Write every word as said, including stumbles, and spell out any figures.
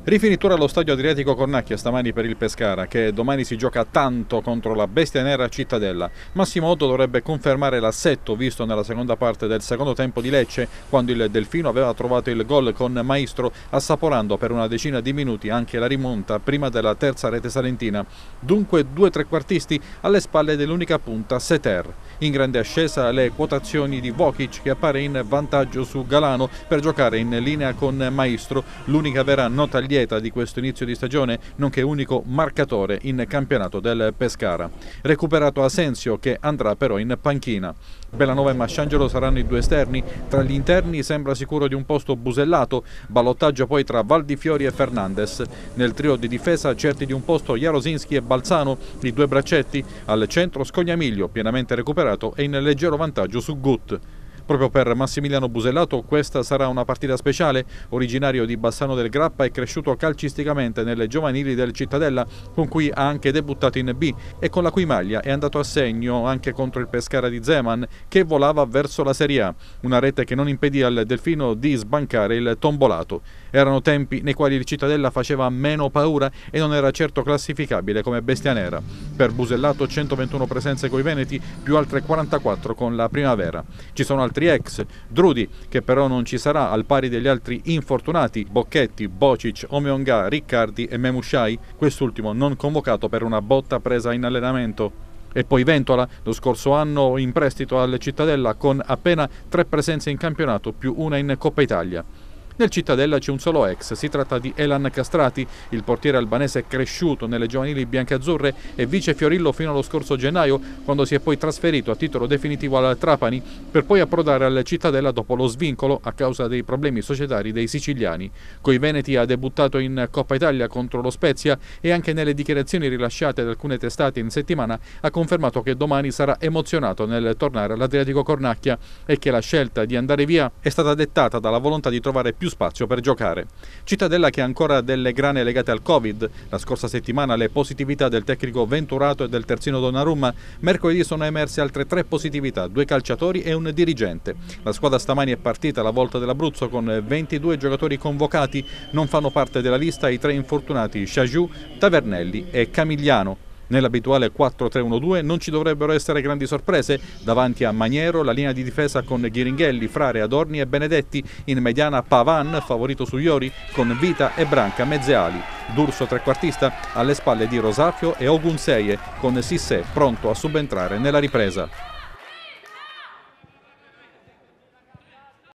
Rifinitura allo stadio Adriatico Cornacchia stamani per il Pescara, che domani si gioca tanto contro la bestia nera Cittadella. Massimo Otto dovrebbe confermare l'assetto visto nella seconda parte del secondo tempo di Lecce, quando il Delfino aveva trovato il gol con Maestro, assaporando per una decina di minuti anche la rimonta prima della terza rete salentina. Dunque due trequartisti alle spalle dell'unica punta Seter. In grande ascesa le quotazioni di Vokic, che appare in vantaggio su Galano per giocare in linea con Maestro, l'unica vera nota lieta di questo inizio di stagione, nonché unico marcatore in campionato del Pescara. Recuperato Asensio, che andrà però in panchina. Bellanova e Masciangelo saranno i due esterni. Tra gli interni sembra sicuro di un posto Busellato, ballottaggio poi tra Valdifiori e Fernandes. Nel trio di difesa certi di un posto Jarosinski e Balzano, i due braccetti. Al centro Scognamiglio, pienamente recuperato e in leggero vantaggio su Gut. Proprio per Massimiliano Busellato questa sarà una partita speciale. Originario di Bassano del Grappa, è cresciuto calcisticamente nelle giovanili del Cittadella, con cui ha anche debuttato in B e con la cui maglia è andato a segno anche contro il Pescara di Zeman, che volava verso la Serie A. Una rete che non impedì al Delfino di sbancare il tombolato. Erano tempi nei quali il Cittadella faceva meno paura e non era certo classificabile come bestia nera. Per Busellato centoventuno presenze coi Veneti, più altre quarantaquattro con la Primavera. Ci sono altri ex, Drudi, che però non ci sarà, al pari degli altri infortunati, Bocchetti, Bocic, Omeonga, Riccardi e Memushai, quest'ultimo non convocato per una botta presa in allenamento. E poi Ventola, lo scorso anno in prestito al Cittadella con appena tre presenze in campionato più una in Coppa Italia. Nel Cittadella c'è un solo ex, si tratta di Elan Castrati, il portiere albanese cresciuto nelle giovanili biancazzurre e vice Fiorillo fino allo scorso gennaio, quando si è poi trasferito a titolo definitivo al Trapani, per poi approdare al Cittadella dopo lo svincolo a causa dei problemi societari dei siciliani. Coi Veneti ha debuttato in Coppa Italia contro lo Spezia e anche nelle dichiarazioni rilasciate da alcune testate in settimana ha confermato che domani sarà emozionato nel tornare all'Adriatico Cornacchia e che la scelta di andare via è stata dettata dalla volontà di trovare più spazio per giocare. Cittadella che ha ancora delle grane legate al Covid. La scorsa settimana le positività del tecnico Venturato e del terzino Donnarumma. Mercoledì sono emerse altre tre positività, due calciatori e un dirigente. La squadra stamani è partita alla volta dell'Abruzzo con ventidue giocatori convocati. Non fanno parte della lista i tre infortunati Chajou, Tavernelli e Camigliano. Nell'abituale quattro tre uno due non ci dovrebbero essere grandi sorprese. Davanti a Maniero la linea di difesa con Ghiringhelli, Frare, Adorni e Benedetti. In mediana Pavan, favorito su Iori, con Vita e Branca mezze ali. D'Urso trequartista alle spalle di Rosafio e Ogunseie, con Sissé pronto a subentrare nella ripresa.